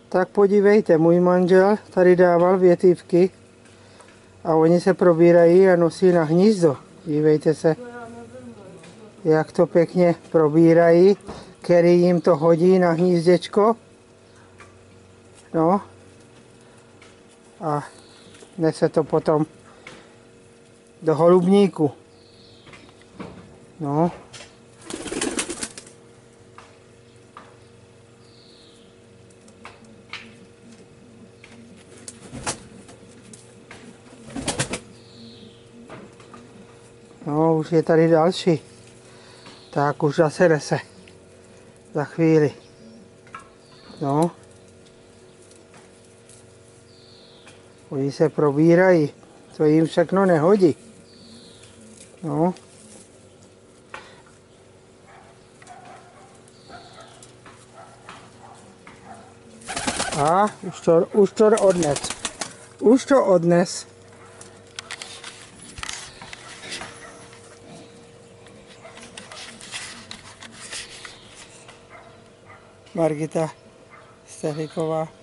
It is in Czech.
Tak podívejte, můj manžel tady dával větivky a oni se probírají a nosí na hnízdo. Dívejte se, jak to pěkně probírají, který jim to hodí na hnízděčko. No a nese to potom do holubníku. No. No, už je tady další. Tak už zase nese. Za chvíli. No. Oni se probírají. To jim všechno nehodí. No. A už to odnes. Už to odnes. Margita Stehliková.